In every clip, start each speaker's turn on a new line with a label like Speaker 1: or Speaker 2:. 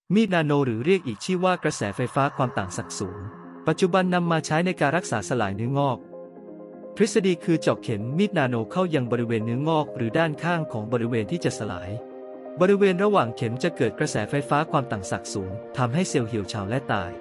Speaker 1: มีดนาโนหรือเรียกอีกชื่อว่ากระแสไฟฟ้าความต่างศักย์สูงปัจจุบันนำมาใช้ในการรักษาสลายเนื้องอกทฤษฎีคือเจาะเข็มมีดนาโนเข้ายังบริเวณเนื้องอกหรือด้านข้างของบริเวณที่จะสลายบริเวณระหว่างเข็มจะเกิดกระแสไฟฟ้าความต่างศักย์สูงทำให้เซลล์เหี่ยวเฉาและตาย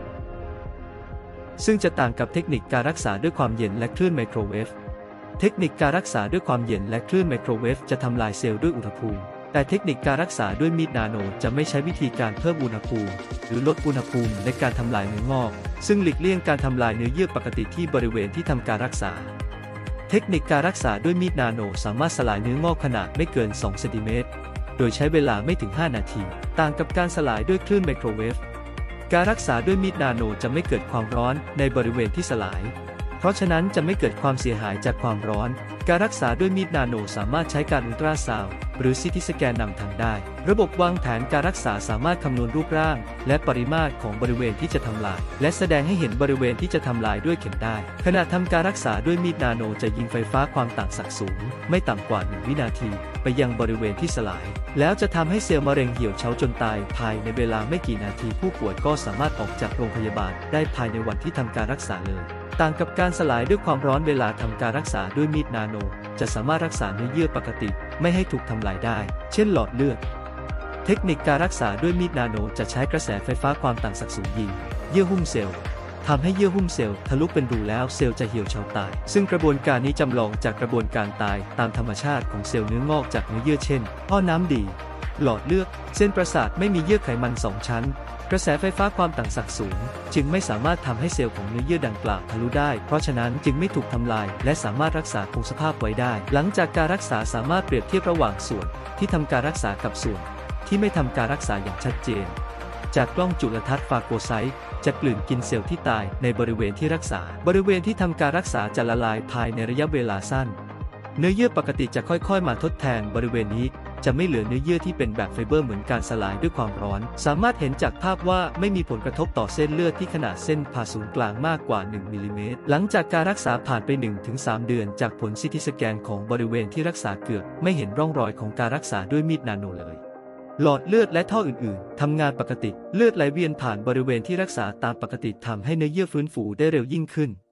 Speaker 1: ซึ่งจะต่างกับเทคนิคการรักษาด้วยความเย็นและคลื่นไมโครเวฟเทคนิคการรักษาด้วยความเย็นและคลื่นไมโครเวฟจะทำลายเซลล์ด้วยอุณหภูมิแต่เทคนิคการรักษาด้วยมีดนาโนจะไม่ใช้วิธีการเพิ่มอุณหภูมิหรือลดอุณหภูมิในการทำลายเนื้องอกซึ่งหลีกเลี่ยงการทำลายเนื้อเยื่อปกติที่บริเวณที่ทำการรักษาเทคนิคการรักษาด้วยมีดนาโนสามารถสลายเนื้องอกขนาดไม่เกิน2เซนติเมตรโดยใช้เวลาไม่ถึง5นาทีต่างกับการสลายด้วยคลื่นไมโครเวฟการรักษาด้วยมีดนาโนจะไม่เกิดความร้อนในบริเวณที่สลายเพราะฉะนั้นจะไม่เกิดความเสียหายจากความร้อนการรักษาด้วยมีดนาโนสามารถใช้การอัลตราซาวด์หรือซีทีสแกนนำทางได้ระบบวางแผนการรักษาสามารถคำนวณรูปร่างและปริมาตรของบริเวณที่จะทำลายและแสดงให้เห็นบริเวณที่จะทำลายด้วยเข็มได้ขณะทำการรักษาด้วยมีดนาโนจะยิงไฟฟ้าความต่างศักย์สูงไม่ต่ำกว่า1วินาทีไปยังบริเวณที่สลายแล้วจะทำให้เซลล์มะเร็งเหี่ยวเฉาจนตายภายในเวลาไม่กี่นาทีผู้ป่วยก็สามารถออกจากโรงพยาบาลได้ภายในวันที่ทำการรักษาเลยต่างกับการสลายด้วยความร้อนเวลาทำการรักษาด้วยมีดนาโนจะสามารถรักษาเนื้อเยื่อปกติไม่ให้ถูกทำลายได้เช่นหลอดเลือดเทคนิคการรักษาด้วยมีดนาโนจะใช้กระแสไฟฟ้าความต่างศักย์สูงยิงเยื่อหุ้มเซลล์ทำให้เยื่อหุ้มเซลล์ทะลุเป็นรูแล้วเซลล์จะเหี่ยวเฉาตายซึ่งกระบวนการนี้จำลองจากกระบวนการตายตามธรรมชาติของเซลล์เนื้องอกจากเนื้อเยื่อเช่นท่อน้ำดีหลอดเลือดเส้นประสาทไม่มีเยื่อไขมัน2ชั้นกระแสไฟฟ้าความต่างศักย์สูงจึงไม่สามารถทำให้เซลล์ของเนื้อเยื่อดังกล่าวทะลุได้เพราะฉะนั้นจึงไม่ถูกทำลายและสามารถรักษาคงสภาพไว้ได้หลังจากการรักษาสามารถเปรียบเทียบระหว่างส่วนที่ทำการรักษากับส่วนที่ไม่ทำการรักษาอย่างชัดเจนจากกล้องจุลทรรศน์ฟาโกไซต์จะกลืนกินเซลล์ที่ตายในบริเวณที่รักษาบริเวณที่ทำการรักษาจะละลายภายในระยะเวลาสั้นเนื้อเยื่อปกติจะค่อยๆมาทดแทนบริเวณนี้จะไม่เหลือเนื้อเยื่อที่เป็นแบบไฟเบอร์เหมือนการสลายด้วยความร้อนสามารถเห็นจากภาพว่าไม่มีผลกระทบต่อเส้นเลือดที่ขนาดเส้นผ่าศูนย์กลางมากกว่า1มิลลิเมตรหลังจากการรักษาผ่านไป 1-3 เดือนจากผลซีทีสแกนของบริเวณที่รักษาเกือบไม่เห็นร่องรอยของการรักษาด้วยมีดนาโนเลยหลอดเลือดและท่ออื่นๆทำงานปกติเลือดไหลเวียนผ่านบริเวณที่รักษาตามปกติทำให้เนื้อเยื่อฟื้นฟูได้เร็วยิ่งขึ้น